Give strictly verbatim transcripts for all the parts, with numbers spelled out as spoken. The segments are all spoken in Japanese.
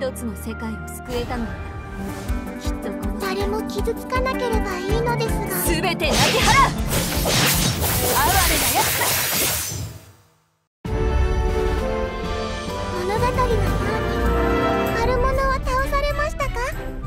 一つの世界を救えたのだ。きっとこの誰も傷つかなければいいのですが。 全てなぎ払う。哀れなやつだ。 物語のように悪者は倒されましたか？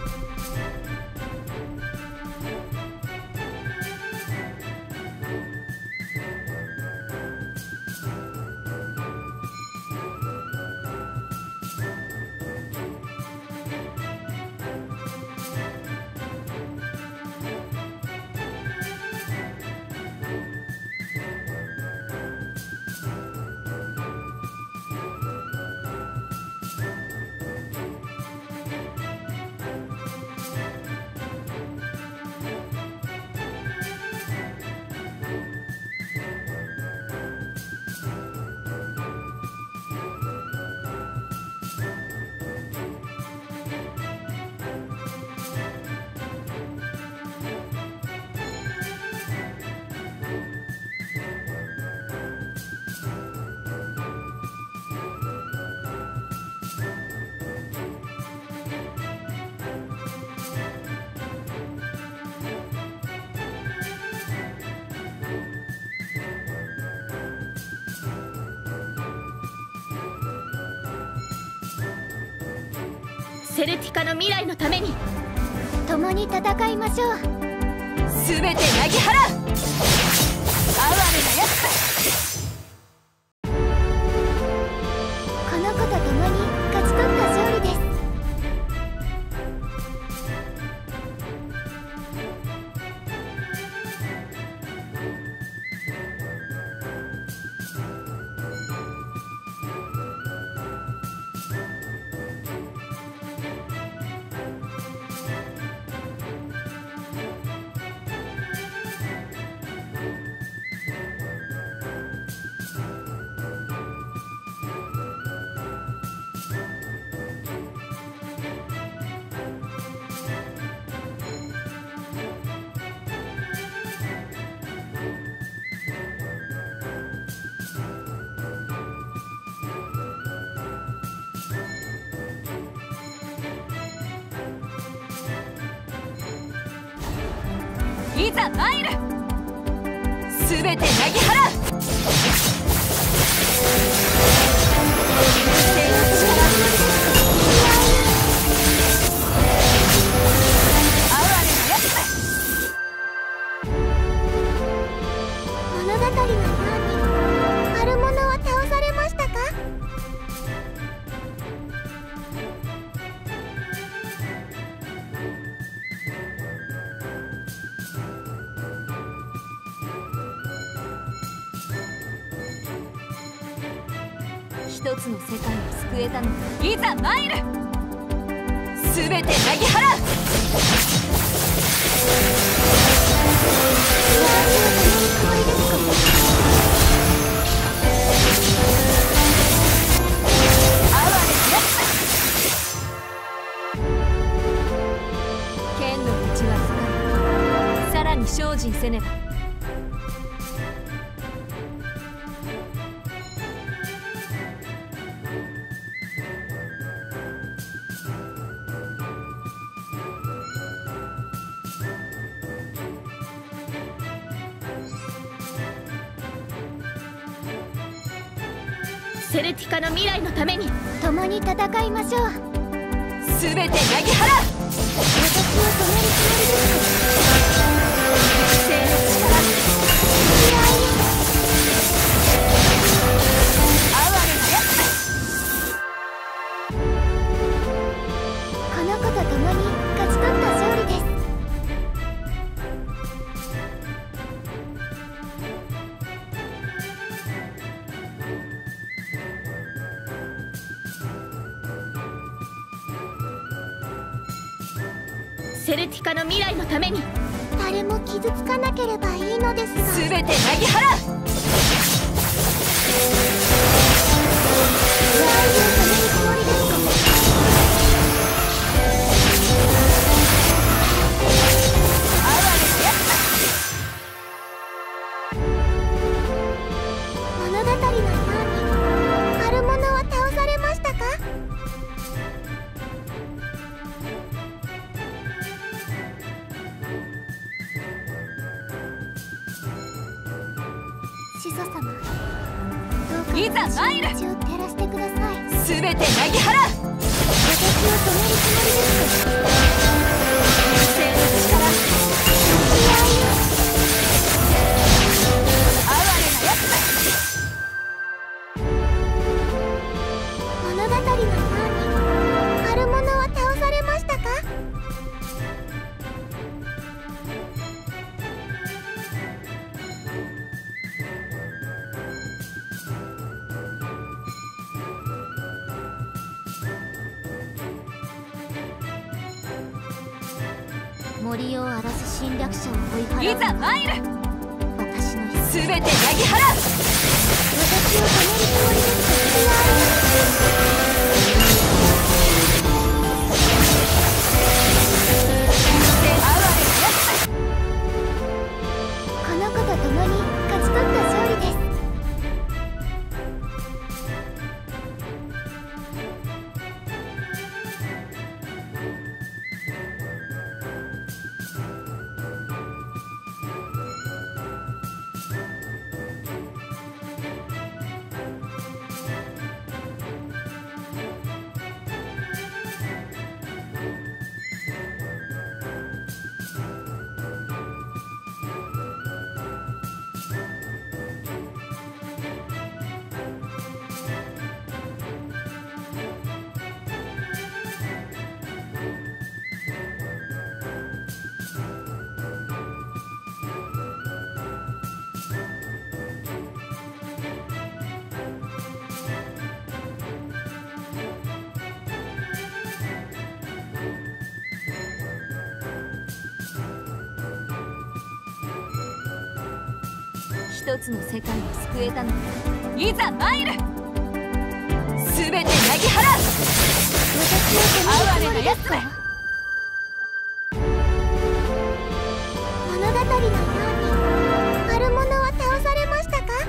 セルティカの未来のために共に戦いましょう。 全てなぎ払う。哀れなやつだ。 この子と共に勝ち取った勝利です。 いざ参る。全てなぎ払う。 物語のように悪者は倒されましたか？ 一つの世界を救えたのだ。いざ参る。全てなぎ払う。剣の道は深い。さらに精進せねば。 セルティカの未来のために共に戦いましょう。 全てなぎ払う。 私を止めるつもりですか？ 生の力。哀れなやつだ。 この子と共に勝ち取った勝利です。 セルティカの未来のために誰も傷つかなければいいのですが。 全てなぎ払う。 物語のように悪者は倒されましたか？ 始祖様、どうかいざ参る。 私の道を照らしてください。 すべてなぎ払う。 私を止めるつもりですか？ 生の力、哀れなやつだ。 物語のように悪者は倒されましたか？森を荒らす侵略者を追い払う。 いざ参る。 私のすべてなぎ払う。 私を止めるつもりですか？この子と共に勝ち取った勝利です。 一つの世界を救えたのだ。いざ参る。すべてなぎ払う。 私を止めるつもりですか？物語のように悪者は倒されましたか？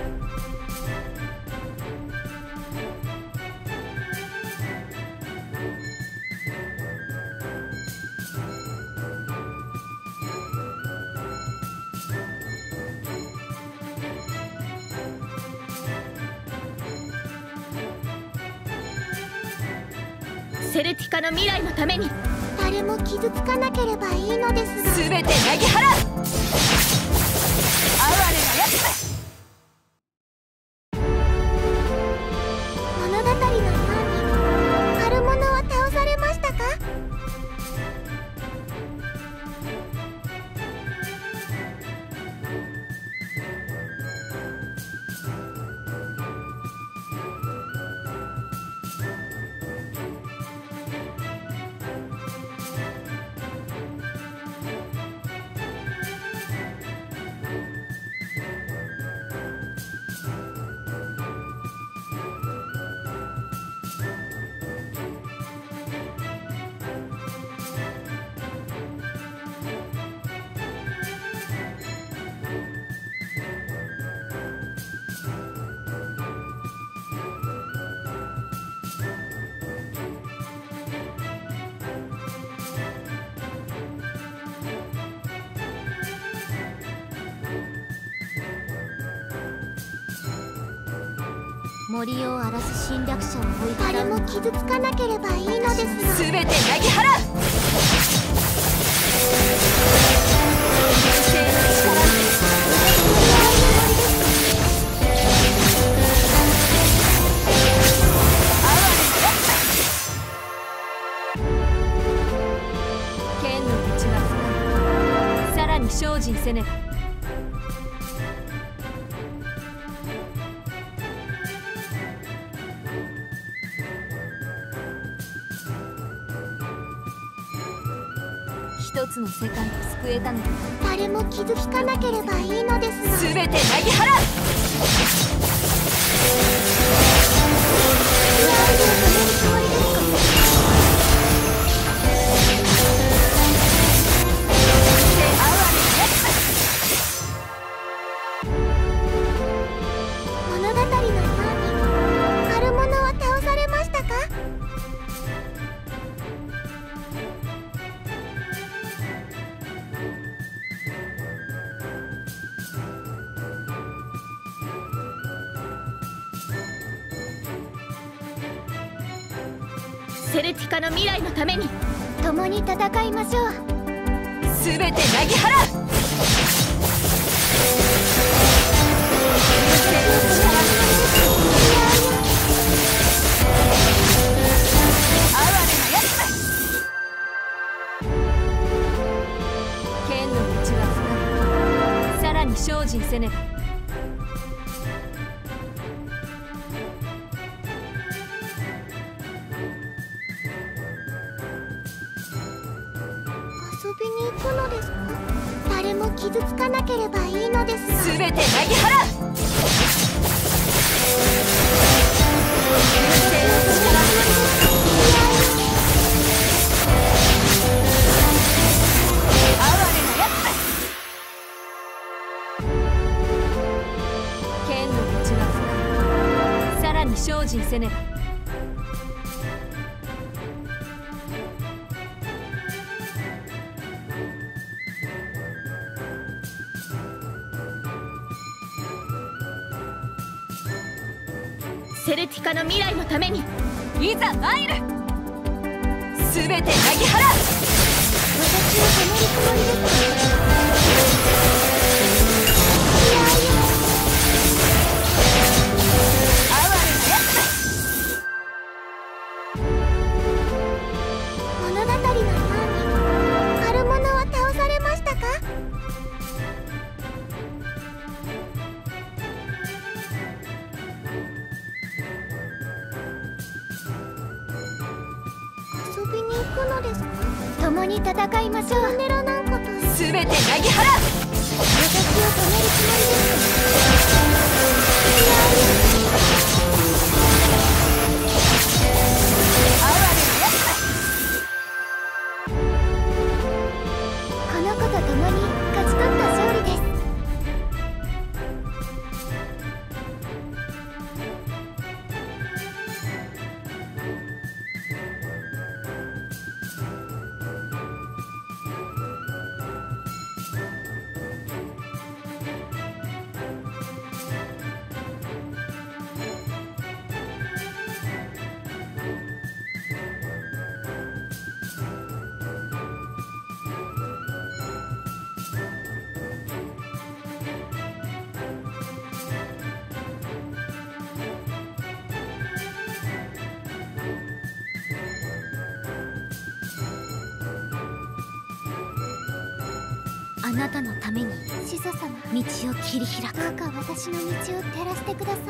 セルティカの未来のために誰も傷つかなければいいのですが。 すべてなぎ払う。哀れなやつだ。 物語のように悪者は倒されましたか？森を荒らす侵略者を追い払う。誰も傷つかなければいいのですが。 すべてなぎ払う。生の力、哀れなやつだ。剣の道は深い。さらに精進せねば。一つの世界を救えたのだ。 誰も傷つかなければいいのですが。 すべてなぎ払う。 私を止めるつもりですか？ 哀れなやつだ。 物語のように悪者は倒されましたか？ セルティカの未来のために共に戦いましょう。 すべてなぎ払う。哀れなやつだ。剣の道は深い。さらに精進せねば。 遊びに行くのですか？誰も傷つかなければいいのですが。 すべてなぎ払う。剣の道は深い。さらに精進せねば。 セルティカの未来のためにいざ参る。すべてなぎ払う。 私を止めるつもりですか？ 哀れなやつだ。 物語のように悪者は倒されましたか？遊びに行くのですか？ 共に戦いましょう。 ネロなんことすべてなぎ払う。 私を止めるつもりですか？ この子と共に勝ち取った勝利です。あなたのために始祖様、 道を切り開く。 どうか私の道を照らしてください。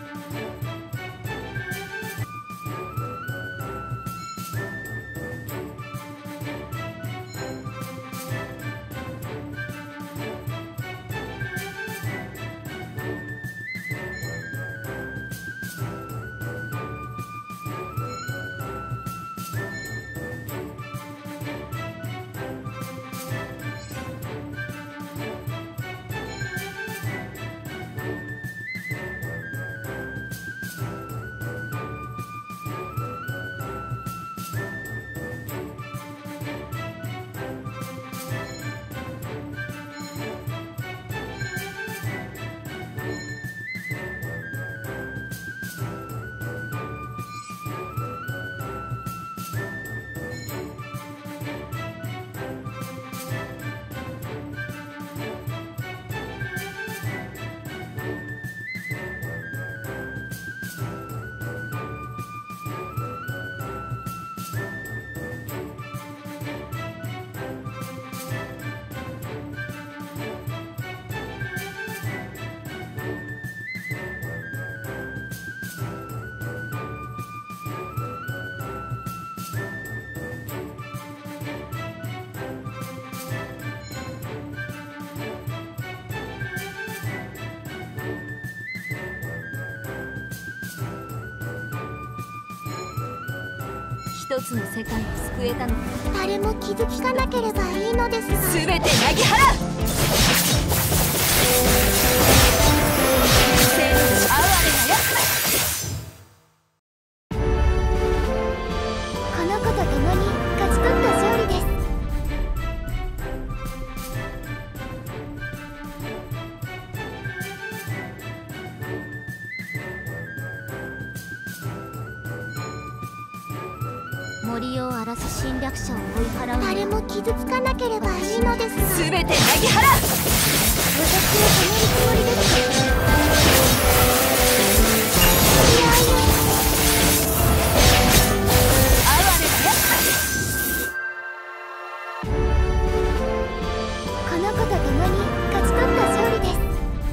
一つの世界を救えたの。 誰も傷つかなければいいのですが。 すべてなぎ払う。哀れなやつだ。 この子と共に勝ち取った勝利です。 森を荒らす侵略者を追い払う。 誰も傷つかなければいいのですが。 全てなぎ払う。 私を止めるつもりですか。いやいや。 哀れなやつだ。 この子と共に勝ち取った勝利です。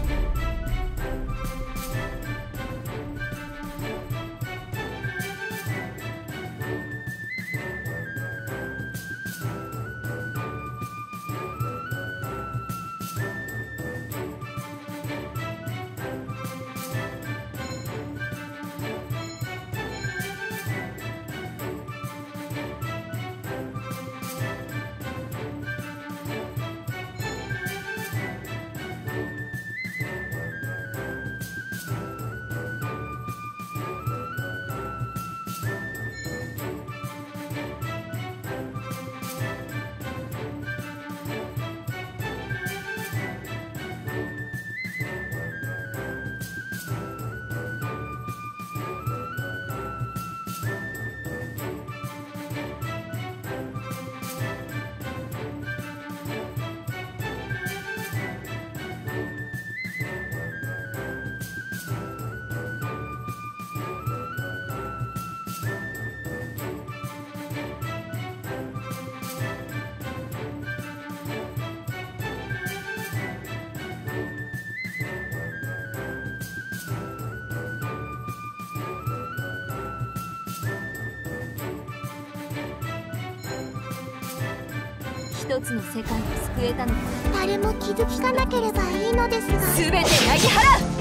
一つの世界を救えたのは誰も傷つかなければいいのですが。 全てなぎ払う。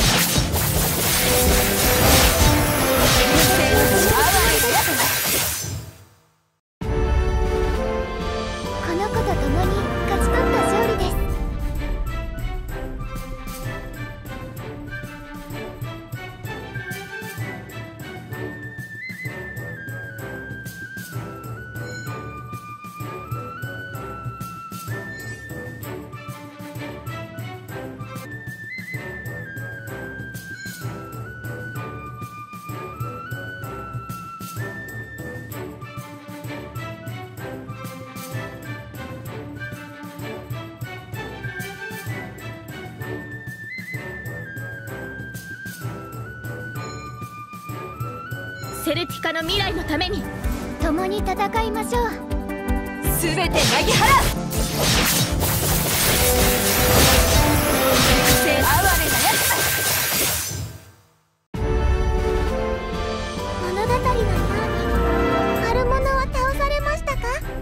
この子と共に勝ち取った勝利です。セルティカの未来のために共に戦いましょう。 全てなぎ払う。哀れなやつだ。 物語のように悪者は倒されましたか。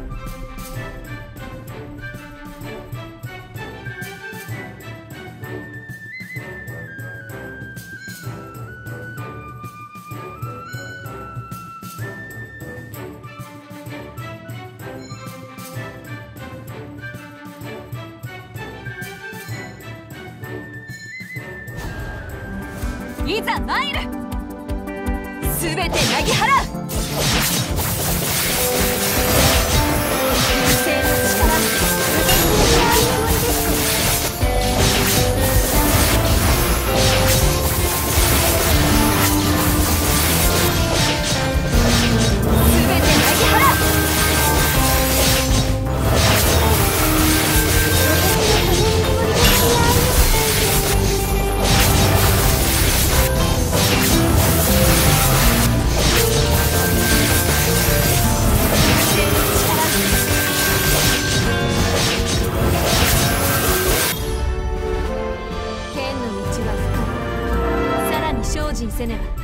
いざ参る。全てなぎ払う。生の力全てなぎ払う。剣の道は深い。さらに精進せねば。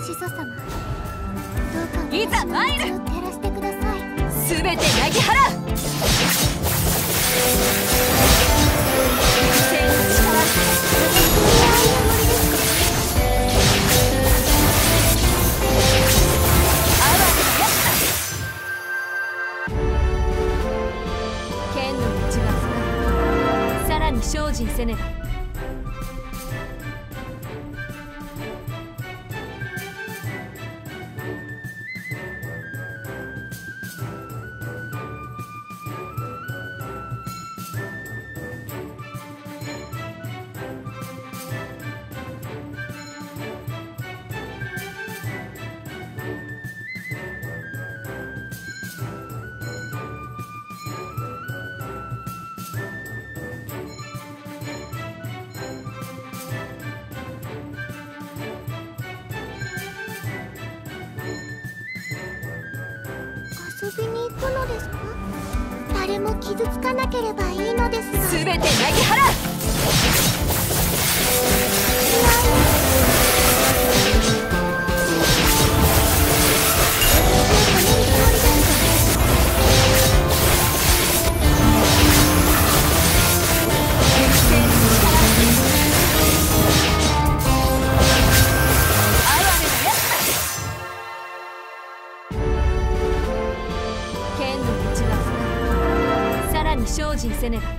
始祖様、どうかいざ参る。 私の道を照らしてください。 すべてなぎ払う。聖の力、哀れなやつだ。剣の道は深い。さらに精進せねば。 遊びに行くのですか？誰も傷つかなければいいのですが。 すべてなぎ払う。剣の道は深い。さらに精進せねば。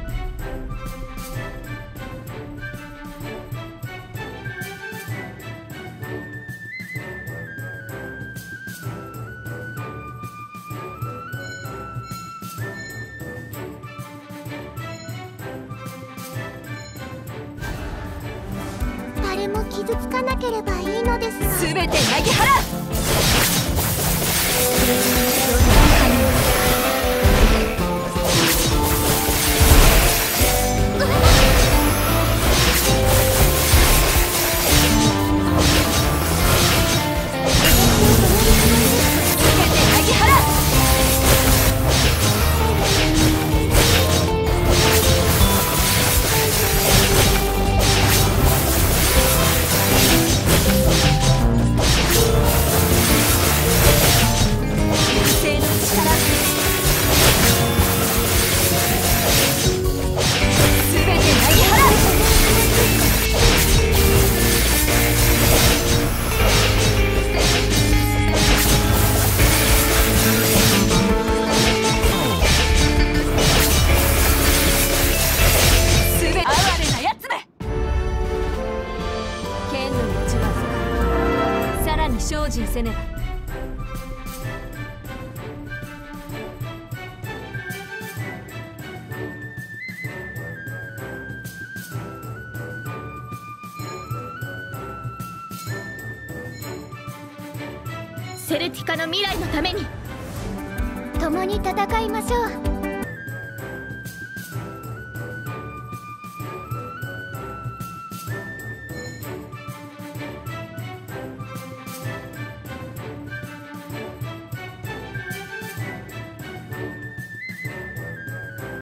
誰も傷つかなければいいのですが。 すべてなぎ払う。精進せねば。 セルティカの未来のために共に戦いましょう。